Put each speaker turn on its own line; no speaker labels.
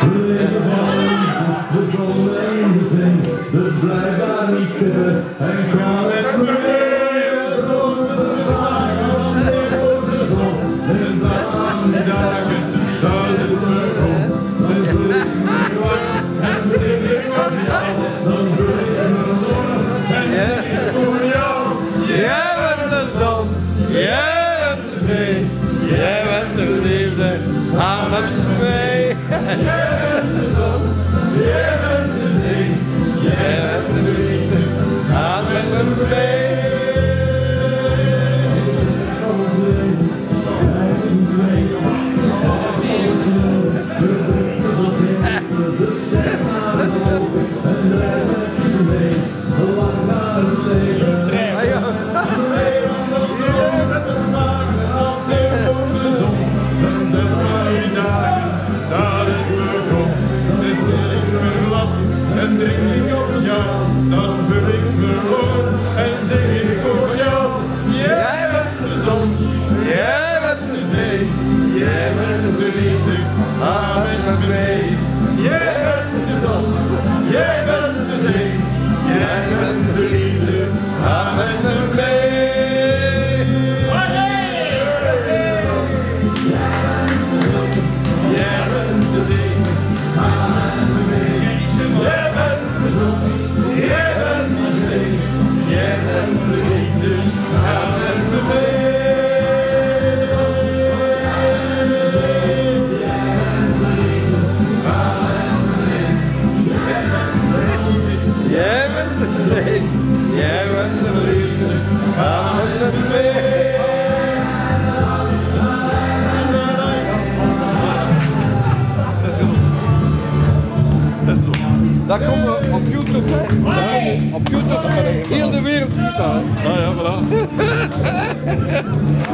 We leven van de zon en de zee, dus blijf daar niet zitten en kom met me mee. De dagen, sneeuw op de zon, en dan die dagen, dat het me komt. Dan vul ik me was en drink ik op jou, dan vul ik me door en zing ik voor jou. Jij bent de zon, jij bent de zee, jij bent de liefde, ga met me mee. Jij bent de zon, jij bent de zee, jij bent de liefde, ga met me mee. En drink ik op jou, dan vul ik me voor en zing ik voor jou. Jij bent de zon, jij bent de zee, jij bent de liefde, ga met me mee. Jij bent de zon, jij bent de zee, jij bent de liefde, ga met me mee. Jij bent de zee, ga met me mee. Jij bent de zon, jij bent de zee, jij bent de liefde, ga met me mee. Jij bent de zee, jij bent de liefde, ga met me mee.
Dat komt op YouTube, hè? Op YouTube, heel de wereld ziet dat.
Ah ja, voilà.